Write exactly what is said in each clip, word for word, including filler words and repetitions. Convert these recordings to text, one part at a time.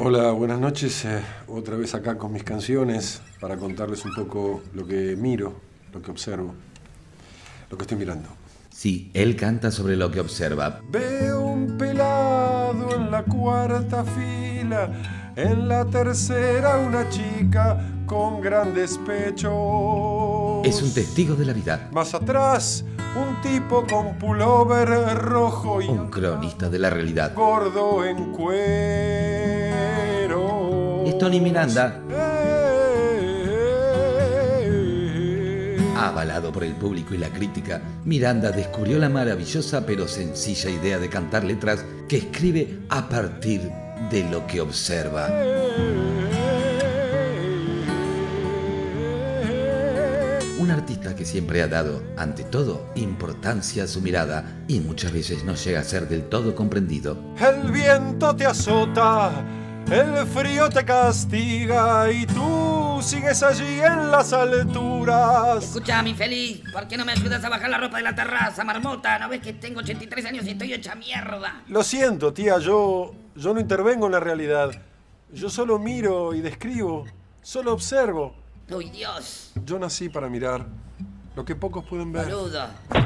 Hola, buenas noches. Eh, otra vez acá con mis canciones para contarles un poco lo que miro, lo que observo, lo que estoy mirando. Sí, él canta sobre lo que observa. Veo un pelado en la cuarta fila, en la tercera una chica con grandes pechos. Es un testigo de la vida. Más atrás, un tipo con pullover rojo y un cronista de la realidad. Gordo en cuero. Es Tony Miranda. Avalado por el público y la crítica, Miranda descubrió la maravillosa pero sencilla idea de cantar letras que escribe a partir de lo que observa. Un artista que siempre ha dado, ante todo, importancia a su mirada y muchas veces no llega a ser del todo comprendido. El viento te azota, el frío te castiga y tú sigues allí en las alturas. Escucha, mi feliz, ¿por qué no me ayudas a bajar la ropa de la terraza, marmota? ¿No ves que tengo ochenta y tres años y estoy hecha mierda? Lo siento, tía, yo, yo no intervengo en la realidad. Yo solo miro y describo, solo observo. ¡Uy, Dios! Yo nací para mirar lo que pocos pueden ver. Boludo.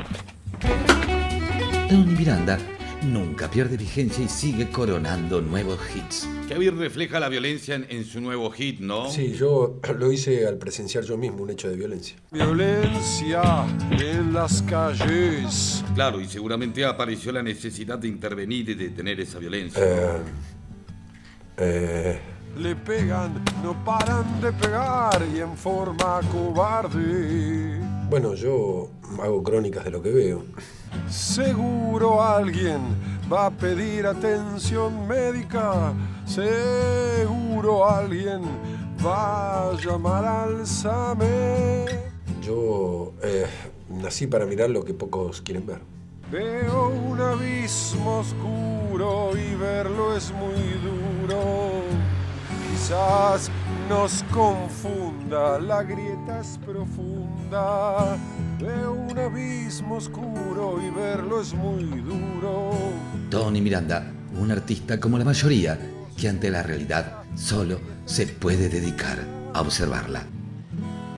Tony Miranda nunca pierde vigencia y sigue coronando nuevos hits. Kevin refleja la violencia en, en su nuevo hit, ¿no? Sí, yo lo hice al presenciar yo mismo un hecho de violencia. Violencia en las calles. Claro, y seguramente apareció la necesidad de intervenir y de detener esa violencia. Eh... Eh... Le pegan, no paran de pegar y en forma cobarde. Bueno, yo hago crónicas de lo que veo. Seguro alguien va a pedir atención médica. Seguro alguien va a llamar al SAME. Yo eh, nací para mirar lo que pocos quieren ver. Veo un abismo oscuro y verlo es muy duro. Quizás nos confunda, la grieta es profunda. Veo un abismo oscuro y verlo es muy duro. Tony Miranda, un artista como la mayoría, que ante la realidad solo se puede dedicar a observarla.